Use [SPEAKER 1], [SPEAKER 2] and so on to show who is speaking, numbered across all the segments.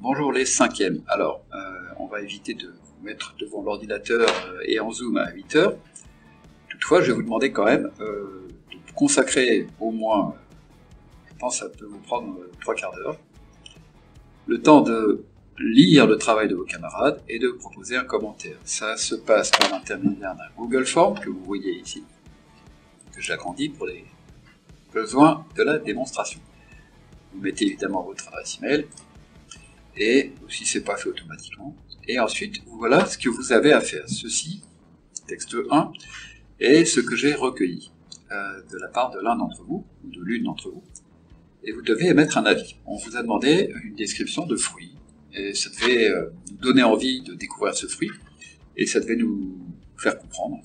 [SPEAKER 1] Bonjour les cinquièmes. Alors, on va éviter de vous mettre devant l'ordinateur et en Zoom à 8 heures. Toutefois, je vais vous demander quand même de consacrer au moins, je pense que ça peut vous prendre 3/4 d'heure, le temps de lire le travail de vos camarades et de proposer un commentaire. Ça se passe par l'intermédiaire d'un Google Form que vous voyez ici, que j'agrandis pour les besoins de la démonstration. Vous mettez évidemment votre adresse email, et si c'est pas fait automatiquement, et ensuite voilà ce que vous avez à faire. Ceci, texte 1, est ce que j'ai recueilli de la part de l'un d'entre vous, ou de l'une d'entre vous, et vous devez émettre un avis. On vous a demandé une description de fruit, et ça devait nous donner envie de découvrir ce fruit, et ça devait nous faire comprendre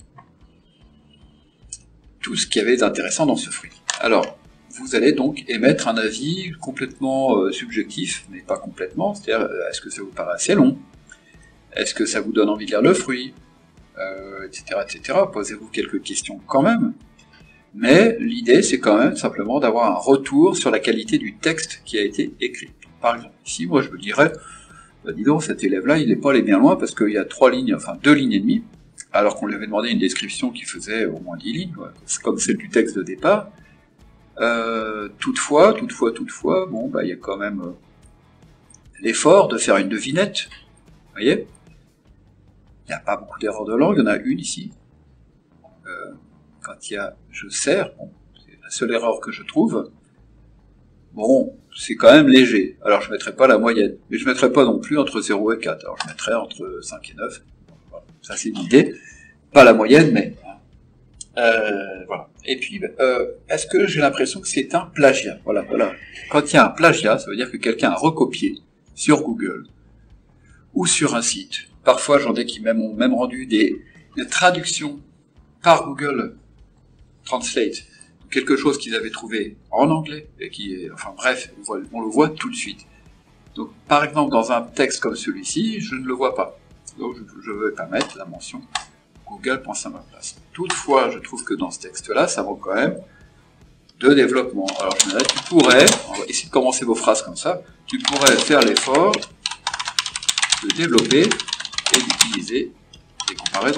[SPEAKER 1] tout ce qu'il y avait d'intéressant dans ce fruit. Alors, vous allez donc émettre un avis complètement subjectif, mais pas complètement, c'est-à-dire est-ce que ça vous paraît assez long, est-ce que ça vous donne envie de lire le fruit, etc., etc. Posez-vous quelques questions quand même, mais l'idée c'est quand même simplement d'avoir un retour sur la qualité du texte qui a été écrit. Par exemple, ici, moi je me dirais, dis donc, cet élève-là, il n'est pas allé bien loin parce qu'il y a 2 lignes et demie, alors qu'on lui avait demandé une description qui faisait au moins 10 lignes, comme celle du texte de départ. Toutefois, bon, bah, il y a quand même l'effort de faire une devinette, vous voyez. Il n'y a pas beaucoup d'erreurs de langue, il y en a une ici. Quand il y a « je sers », bon, c'est la seule erreur que je trouve. Bon, c'est quand même léger. Alors je ne mettrai pas la moyenne, mais je ne mettrai pas non plus entre 0 et 4. Alors je mettrai entre 5 et 9. Voilà. Ça c'est l'idée. Pas la moyenne, mais... voilà. Et puis, est-ce que j'ai l'impression que c'est un plagiat? Voilà. Quand il y a un plagiat, ça veut dire que quelqu'un a recopié sur Google ou sur un site. Parfois, j'en ai qui m'ont même rendu des traductions par Google Translate, quelque chose qu'ils avaient trouvé en anglais, et enfin bref, on le voit tout de suite. Donc, par exemple, dans un texte comme celui-ci, je ne le vois pas. Donc, je ne vais pas mettre la mention Google pense à ma place. Toutefois, je trouve que dans ce texte-là, ça manque quand même de développement. Alors, je me dirais, on va essayer de commencer vos phrases comme ça, tu pourrais faire l'effort de développer et d'utiliser des comparaisons.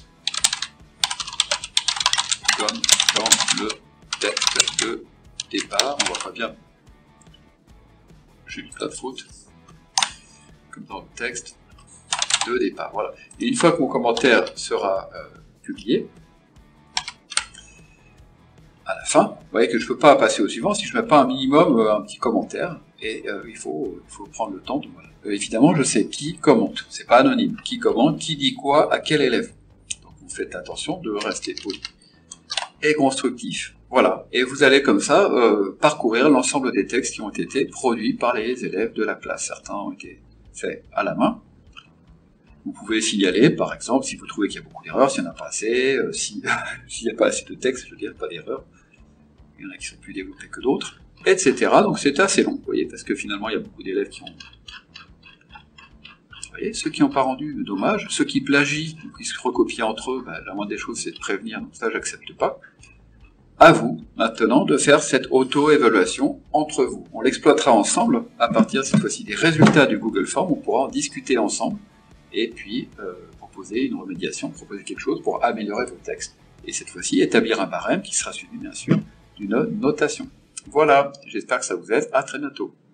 [SPEAKER 1] Comme dans le texte de départ, on voit pas bien, j'ai mis pas de faute, comme dans le texte de départ. Voilà. Et une fois que mon commentaire sera publié, à la fin, vous voyez que je ne peux pas passer au suivant si je ne mets pas un minimum un petit commentaire, et il faut prendre le temps de... Voilà. Évidemment, je sais qui commente, c'est pas anonyme, qui commente, qui dit quoi, à quel élève. Donc vous faites attention de rester poli et constructif. Voilà, et vous allez comme ça parcourir l'ensemble des textes qui ont été produits par les élèves de la classe. Certains ont été faits à la main. Vous pouvez signaler, par exemple, si vous trouvez qu'il y a beaucoup d'erreurs, s'il n'y en a pas assez, s'il n'y a pas assez de texte, je veux dire, pas d'erreurs. Il y en a qui sont plus développés que d'autres, etc. Donc c'est assez long, vous voyez, parce que finalement, il y a beaucoup d'élèves qui ont... Vous voyez, ceux qui n'ont pas rendu, dommage. Ceux qui plagient, qui se recopient entre eux, la moindre des choses, c'est de prévenir, donc ça, j'accepte pas. À vous, maintenant, de faire cette auto-évaluation entre vous. On l'exploitera ensemble, à partir, cette fois-ci, des résultats du Google Form, on pourra en discuter ensemble, et puis proposer une remédiation, proposer quelque chose pour améliorer vos textes. Et cette fois-ci, établir un barème qui sera suivi, bien sûr, d'une notation. Voilà, j'espère que ça vous aide. À très bientôt.